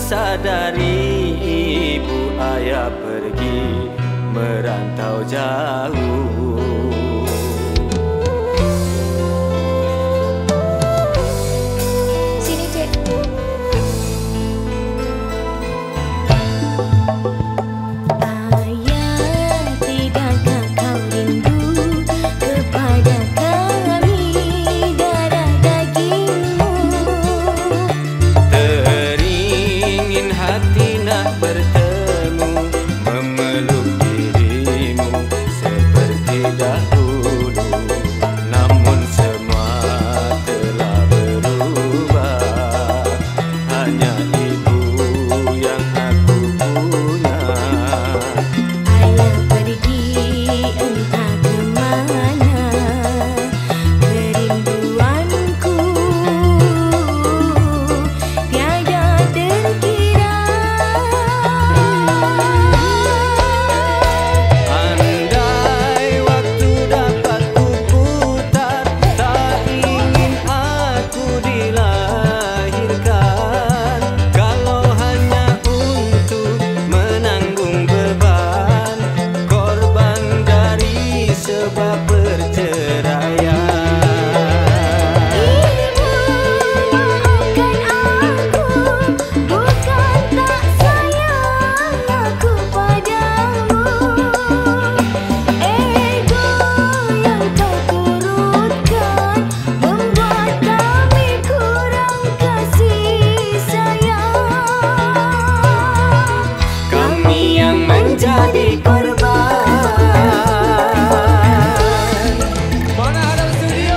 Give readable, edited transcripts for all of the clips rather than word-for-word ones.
sadari ibu ayah pergi merantau jauh. Sini, Cek. Ayah, tidakkah kau rindu kepada kami, darah dagingmu? Teringin hati nak bertemu, memeluk dirimu seperti dahulu. Namun semua telah berubah, hanya ibu yang aku punya. Ayah pergi entah ke mana, kerinduanku tiada terkira. Andai waktu dapat kuputar, tak ingin aku dilahirkan. Kalau hanya untuk menanggung beban, korban dari sebab perceraian. Ibu, maafkan aku, bukan tak sayang aku padamu. Ego yang kau turutkan membuat kami kurang kasih sayang. Kami yang menjadi korban. Mana ada studio?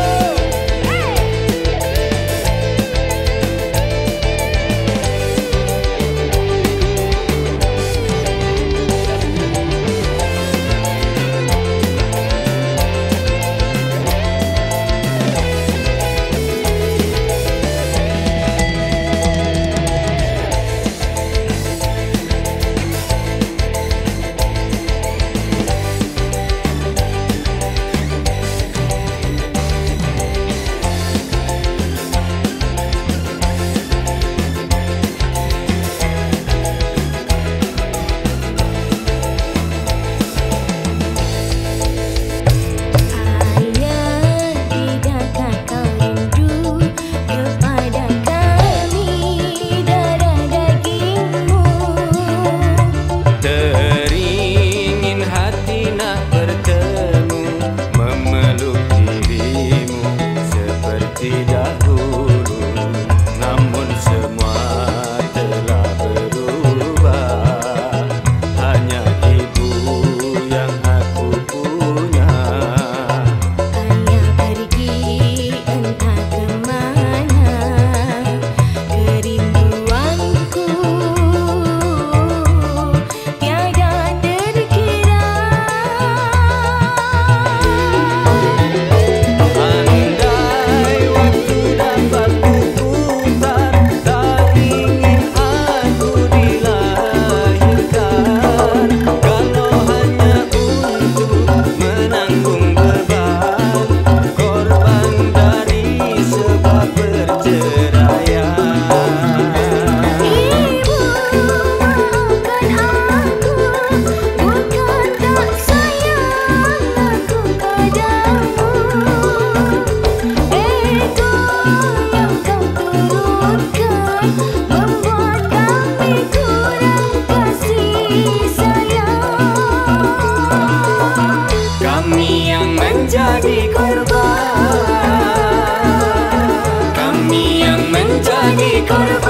Ayah, tidakkah kau rindu kepada kami, darah dagingmu? Teringin hati nak bertemu, memeluk dirimu seperti dahulu. Namun semua telah berubah, hanya ibu yang aku punya. Ayah pergi entah ke mana, kerinduanku tiada terkira. Andai waktu dapat kuputar, tak ingin aku dilahirkan. Kalau hanya untuk menanggung beban, korban dari sebab perceraian. Ibu, maafkan aku, bukan tak sayang aku padamu. Ego yang kau turutkan membuat kami kurang kasih sayang. Kami yang menjadi korban, kami yang menjadi korban.